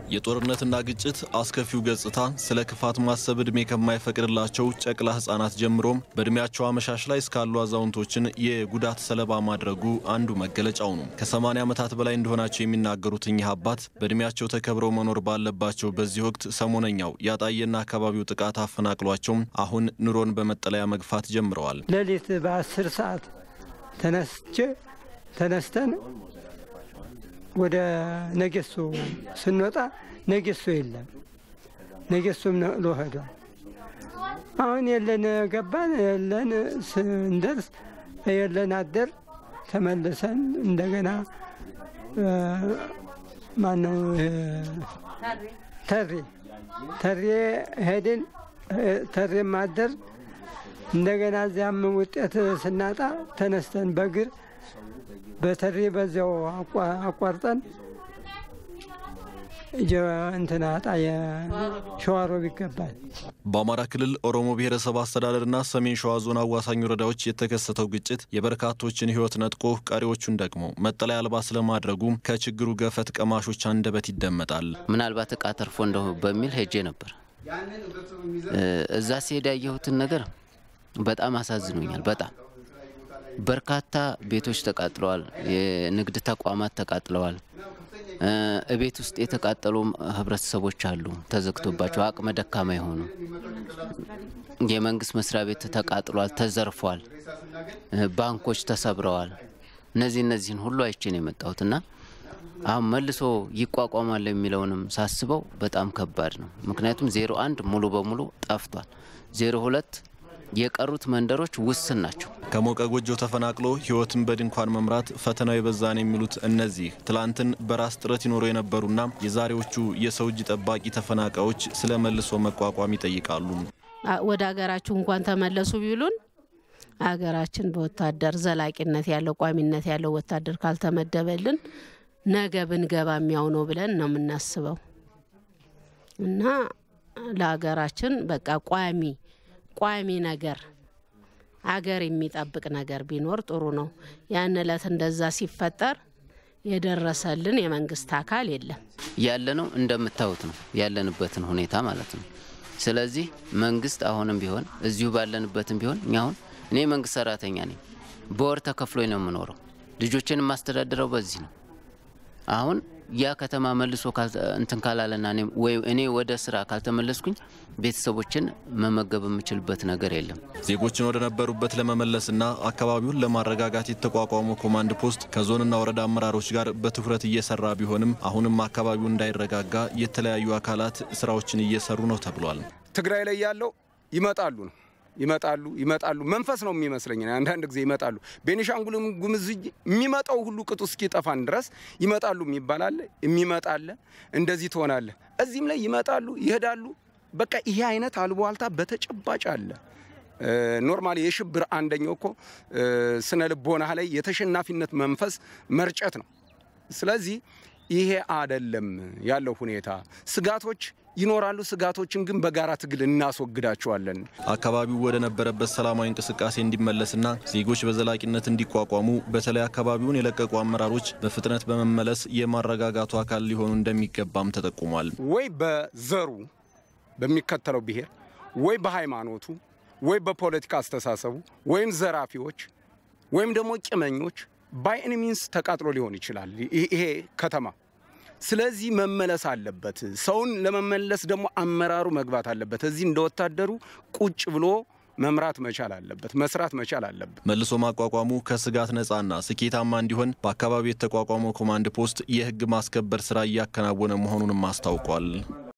የጦርነትና ግጭት አስከፊው ገጽታ ስለ ክፋት ማሰብ እድሜ ከማይፈቅድላቸው ጨቅላ ህፃናት ጀምሮም በእድሜያቸው አመሻሽ ላይ እስካሉ አዛውንቶችን የጉዳት ሰለባ ማድረጉ አንዱ መገለጫው ነው። ከ80 ዓመታት በላይ እንደሆናቸው የሚናገሩት እኚህ አባት በእድሜያቸው ተከብረው መኖር ባለባቸው በዚህ ወቅት ሰሞነኛው ያጣየና አካባቢው ጥቃት አፈናቅሏቸው አሁን ኑሮን በመጠለያ መግፋት ጀምረዋል። ለሊት በ10 ሰዓት ተነስተን ወደ ነገሶ ስንወጣ ነገሶ የለም። ነገሶም ነቅሎ ሄዷል። አሁን የለን ገባን የለን ስንደርስ የለን አደር ተመልሰን እንደገና ማነው ተሬ ሄድን። ተሬ ማደር እንደገና እዚያም ውጤት ስናጣ ተነስተን በእግር በተሬ በዚያው አቋርጠን እንትና ጣየ ሸዋሮቢት ይገባል። በአማራ ክልል ኦሮሞ ብሔረሰብ አስተዳደርና ሰሜን ሸዋ ዞን አዋሳኝ ወረዳዎች የተከሰተው ግጭት የበርካቶችን ህይወት ነጥቆ ቀሪዎቹን ደግሞ መጠለያ አልባ ስለማድረጉ ከችግሩ ገፈት ቀማሾች አንደበት ይደመጣል። ምናልባት ዕቃ ተርፎ እንደው በሚል ሄጄ ነበር። እዛ ሲሄድ ያየሁትን ነገር በጣም አሳዝኖኛል። በጣም በርካታ ቤቶች ተቃጥለዋል። የንግድ ተቋማት ተቃጥለዋል። እቤት ውስጥ የተቃጠሉ ህብረተሰቦች አሉ ተዘግቶባቸው አቅመ ደካማ የሆኑ የመንግስት መስሪያ ቤት ተቃጥሏል፣ ተዘርፏል። ባንኮች ተሰብረዋል። እነዚህን ሁሉ አይቼ ነው የመጣሁትና አሁን መልሶ ይቋቋማል የሚለውንም ሳስበው በጣም ከባድ ነው። ምክንያቱም 01 ሙሉ በሙሉ ጠፍቷል። 02 የቀሩት መንደሮች ውስን ናቸው። ከሞቀ ጎጆ ተፈናቅሎ ህይወትን በድንኳን መምራት ፈተናው የበዛን የሚሉት እነዚህ ትላንትን በራስ ጥረት ይኖሩ የነበሩና የዛሬዎቹ የሰው እጅ ጠባቂ ተፈናቃዮች ስለመልሶ መቋቋም ይጠይቃሉ። ወደ ሀገራችሁ እንኳን ተመለሱ ቢሉን ሀገራችን በወታደር ዘላቂነት ያለው ቋሚነት ያለው ወታደር ካልተመደበልን ነገ ብንገባ የሚያው ነው ብለን ነው የምናስበው እና ለሀገራችን በቃ ቋሚ ነገር አገር የሚጠብቅ ነገር ቢኖር ጥሩ ነው። ያን ዕለት እንደዛ ሲፈጠር የደረሰልን የመንግስት አካል የለም። ያለነው እንደምታዩት ነው ያለንበትን ሁኔታ ማለት ነው። ስለዚህ መንግስት አሁንም ቢሆን እዚሁ ባለንበትም ቢሆን እኔ መንግስት ሰራተኛ ነኝ። በወር ተከፍሎኝ ነው የምኖረው። ልጆችን ማስተዳደረው በዚህ ነው። አሁን ያ ከተማ መልሶ እንትን ካላለና እኔ ወደ ስራ ካልተመለስኩኝ ቤተሰቦችን መመገብ የምችልበት ነገር የለም። ዜጎችን ወደ ነበሩበት ለመመለስና አካባቢውን ለማረጋጋት የተቋቋመው ኮማንድ ፖስት ከዞንና ወረዳ አመራሮች ጋር በትኩረት እየሰራ ቢሆንም አሁንም አካባቢው እንዳይረጋጋ የተለያዩ አካላት ስራዎችን እየሰሩ ነው ተብሏል። ትግራይ ላይ ያለው ይመጣሉ መንፈስ ነው የሚመስለኝ። አንዳንድ ጊዜ ይመጣሉ። ቤኒሻንጉልም ጉሙዝ የሚመጣው ሁሉ ቅጡ እስኪጠፋን ድረስ ይመጣሉ የሚመጣለ እንደዚህ ትሆናለ። እዚህም ላይ ይመጣሉ ይሄዳሉ። በቃ ይሄ አይነት አልቧልታ በተጨባጭ አለ። ኖርማሊ የሽብር አንደኛው እኮ ስነ ልቦና ላይ የተሸናፊነት መንፈስ መርጨት ነው። ስለዚህ ይሄ አይደለም ያለው ሁኔታ። ስጋቶች ይኖራሉ። ስጋቶችን ግን በጋራ ትግል እናስወግዳቸዋለን። አካባቢው ወደ ነበረበት ሰላማዊ እንቅስቃሴ እንዲመለስና ዜጎች በዘላቂነት እንዲቋቋሙ በተለይ አካባቢውን የለቀቁ አመራሮች በፍጥነት በመመለስ የማረጋጋቱ አካል ሊሆኑ እንደሚገባም ተጠቁሟል። ወይ በዘሩ በሚከተለው ብሔር ወይ በሃይማኖቱ ወይ በፖለቲካ አስተሳሰቡ ወይም ዘራፊዎች ወይም ደግሞ ቂመኞች ባይ ኤኒ ሚንስ ተቃጥሎ ሊሆን ይችላል ይሄ ከተማ። ስለዚህ መመለስ አለበት። ሰውን ለመመለስ ደግሞ አመራሩ መግባት አለበት። እዚህ እንደወታደሩ ቁጭ ብሎ መምራት መቻል አለበት፣ መስራት መቻል አለበት። መልሶ ማቋቋሙ ከስጋት ነፃና ስኬታማ እንዲሆን በአካባቢው የተቋቋመው ኮማንድ ፖስት የህግ ማስከበር ስራ እያከናወነ መሆኑንም አስታውቋል።